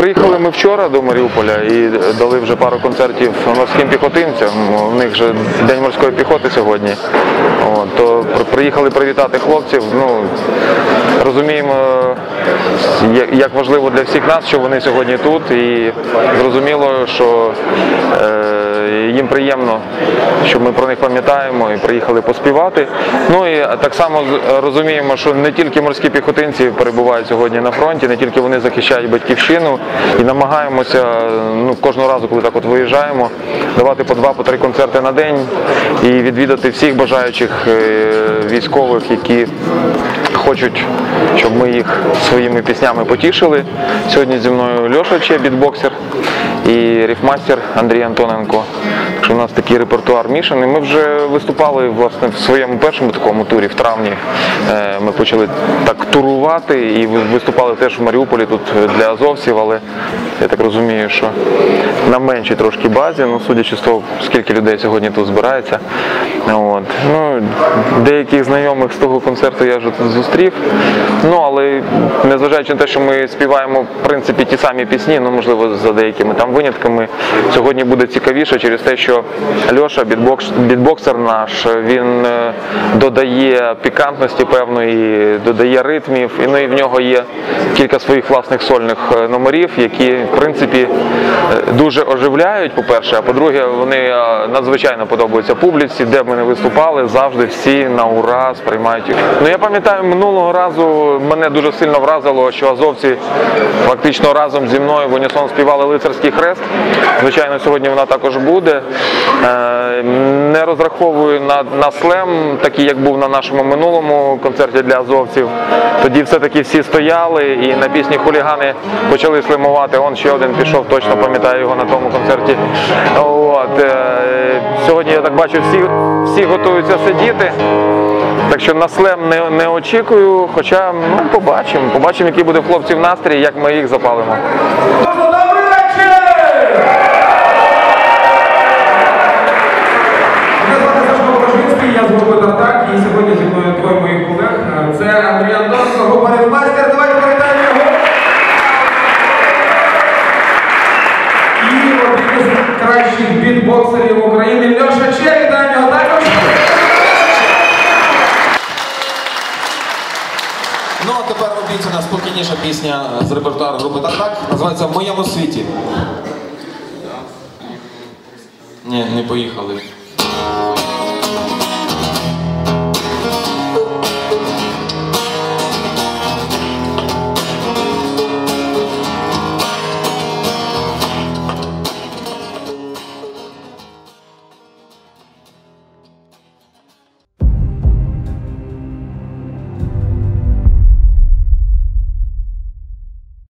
Приїхали ми вчора до Маріуполя і дали вже пару концертів морським піхотинцям. У них же День морської піхоти сьогодні. То приїхали привітати хлопців. Розуміємо, як важливо для всіх нас, що вони сьогодні тут. І зрозуміло, що їм приємно, що ми про них пам'ятаємо і приїхали поспівати. І так само розуміємо, що не тільки морські піхотинці перебувають сьогодні на фронті, не тільки вони захищають батьківщину, і намагаємося кожного разу, коли так от виїжджаємо, давати по 2-3 концерти на день і відвідати всіх бажаючих військових, які хочуть, щоб ми їх своїми піснями потішили. Сьогодні зі мною Льоша Че, бітбоксер, і рифмастер Андрій Антоненко. Так що у нас такий репертуар мішаний. Ми вже виступали, власне, в своєму першому такому турі в травні. Ми почали так турувати і виступали теж в Маріуполі тут для азовців, але я так розумію, що на меншій трошки базі, судячи з того, скільки людей сьогодні тут збирається. Деяких знайомих з того концерту я вже тут зустрів, але незважаючи на те, що ми співаємо в принципі ті самі пісні, можливо за деякими там винятками, сьогодні буде цікавіше через те, що Льоша, бітбоксер наш, він додає пікантності певної, додає ритмів, і в нього є кілька своїх власних сольних номерів, які в принципі дуже оживляють, по-перше, а по-друге, вони надзвичайно подобаються публіці, де б ми не виступали, завжди всі на ура сприймають їх. Я пам'ятаю, минулого разу мене дуже сильно вразило, що азовці фактично разом зі мною в унісон співали «Лицарський хрест». Звичайно, сьогодні вона також буде. Не розраховую на слем, такий, як був на нашому минулому концерті для азовців. Тоді все-таки всі стояли і на пісні «Хулігани» почали слемувати. Ще один пішов, точно пам'ятаю його на тому концерті. Сьогодні, я так бачу, всі готуються сидіти. Так що на слем не очікую, хоча побачимо, який буде в хлопців настрій, як ми їх запалимо. Добрий вечір! Мене звати Сашко Божинський, я з групи «Тартак», і сьогодні зі мною двоє моїх колег. Це Андрій Антоненко, група «Рифмастер». Давайте привітаємо його! І один із кращих бітбоксерів України Льоша Че, вітаємо його також! А тепер обіцяна спокійніша пісня з репертуару групи «Тартак», називається «В моєму світі». Ні, не поїхали.